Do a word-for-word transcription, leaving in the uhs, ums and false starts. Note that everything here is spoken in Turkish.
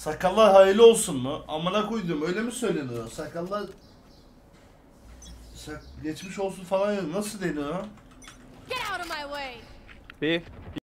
Sakallar hayırlı olsun mu? Amına koydum, öyle mi söyleniyor? Sakallar... Sak... Geçmiş olsun falan ya, nasıl deniyor? Get out of my way. Bir